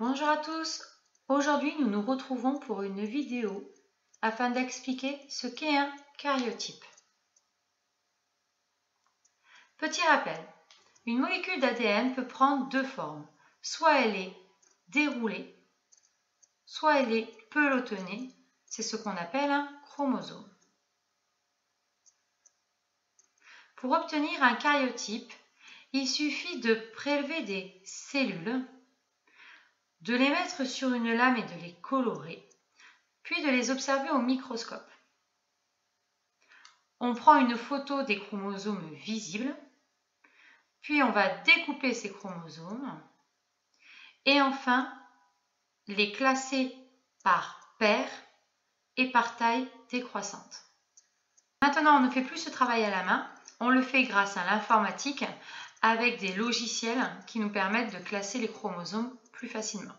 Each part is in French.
Bonjour à tous, aujourd'hui nous nous retrouvons pour une vidéo afin d'expliquer ce qu'est un karyotype. Petit rappel, une molécule d'ADN peut prendre deux formes, soit elle est déroulée, soit elle est pelotonnée, c'est ce qu'on appelle un chromosome. Pour obtenir un karyotype, il suffit de prélever des cellules, de les mettre sur une lame et de les colorer, puis de les observer au microscope. On prend une photo des chromosomes visibles, puis on va découper ces chromosomes et enfin les classer par paire et par taille décroissante. Maintenant, on ne fait plus ce travail à la main, on le fait grâce à l'informatique avec des logiciels qui nous permettent de classer les chromosomes plus facilement.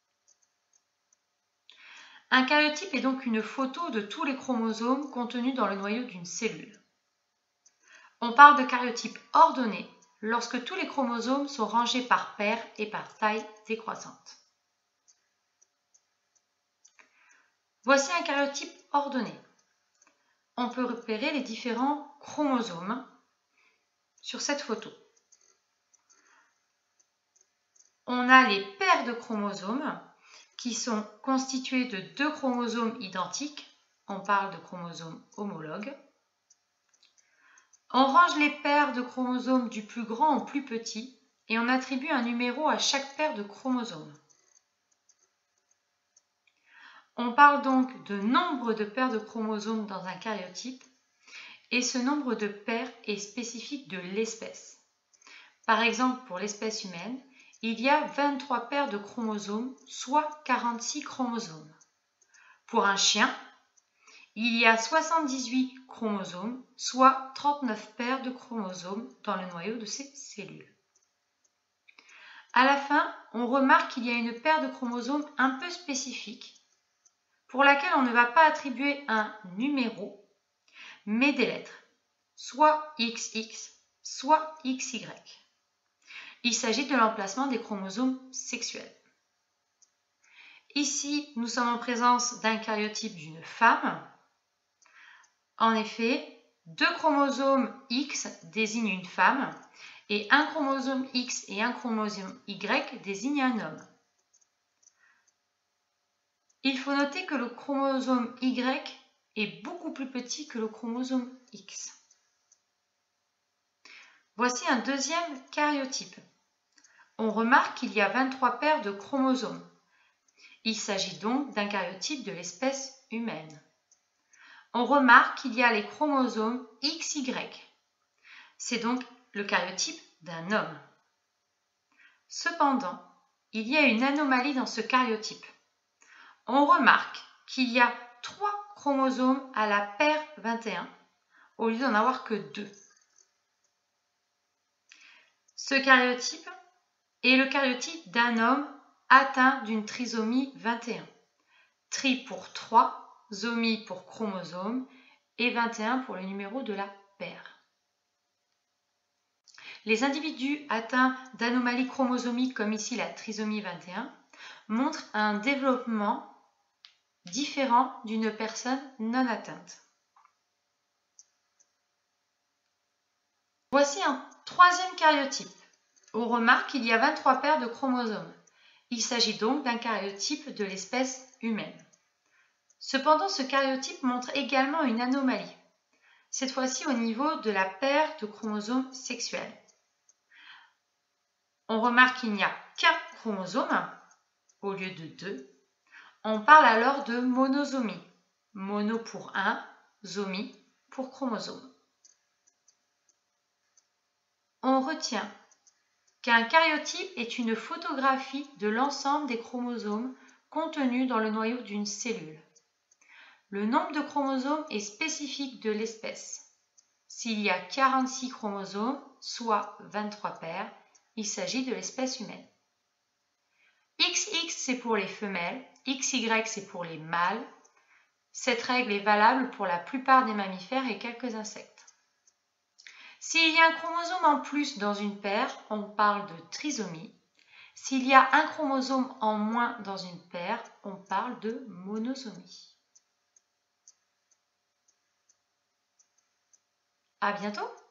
Un karyotype est donc une photo de tous les chromosomes contenus dans le noyau d'une cellule. On parle de karyotype ordonné lorsque tous les chromosomes sont rangés par paire et par taille décroissante. Voici un karyotype ordonné. On peut repérer les différents chromosomes sur cette photo. On a les paires de chromosomes qui sont constitués de deux chromosomes identiques. On parle de chromosomes homologues. On range les paires de chromosomes du plus grand au plus petit et on attribue un numéro à chaque paire de chromosomes. On parle donc de nombre de paires de chromosomes dans un karyotype et ce nombre de paires est spécifique de l'espèce. Par exemple, pour l'espèce humaine, il y a 23 paires de chromosomes, soit 46 chromosomes. Pour un chien, il y a 78 chromosomes, soit 39 paires de chromosomes dans le noyau de ces cellules. À la fin, on remarque qu'il y a une paire de chromosomes un peu spécifique pour laquelle on ne va pas attribuer un numéro, mais des lettres, soit XX, soit XY. Il s'agit de l'emplacement des chromosomes sexuels. Ici, nous sommes en présence d'un karyotype d'une femme. En effet, deux chromosomes X désignent une femme et un chromosome X et un chromosome Y désignent un homme. Il faut noter que le chromosome Y est beaucoup plus petit que le chromosome X. Voici un deuxième karyotype. On remarque qu'il y a 23 paires de chromosomes. Il s'agit donc d'un karyotype de l'espèce humaine. On remarque qu'il y a les chromosomes XY. C'est donc le karyotype d'un homme. Cependant, il y a une anomalie dans ce karyotype. On remarque qu'il y a 3 chromosomes à la paire 21 au lieu d'en avoir que 2. Ce karyotype est le karyotype d'un homme atteint d'une trisomie 21. Tri pour 3, zomie pour chromosome et 21 pour le numéro de la paire. Les individus atteints d'anomalies chromosomiques comme ici la trisomie 21 montrent un développement différent d'une personne non atteinte. Voici un troisième karyotype. On remarque qu'il y a 23 paires de chromosomes. Il s'agit donc d'un karyotype de l'espèce humaine. Cependant, ce karyotype montre également une anomalie, cette fois-ci au niveau de la paire de chromosomes sexuels. On remarque qu'il n'y a qu'un chromosome au lieu de 2. On parle alors de monosomie. Mono pour 1, zomie pour chromosome. On retient qu'un karyotype est une photographie de l'ensemble des chromosomes contenus dans le noyau d'une cellule. Le nombre de chromosomes est spécifique de l'espèce. S'il y a 46 chromosomes, soit 23 paires, il s'agit de l'espèce humaine. XX c'est pour les femelles, XY c'est pour les mâles. Cette règle est valable pour la plupart des mammifères et quelques insectes. S'il y a un chromosome en plus dans une paire, on parle de trisomie. S'il y a un chromosome en moins dans une paire, on parle de monosomie. À bientôt!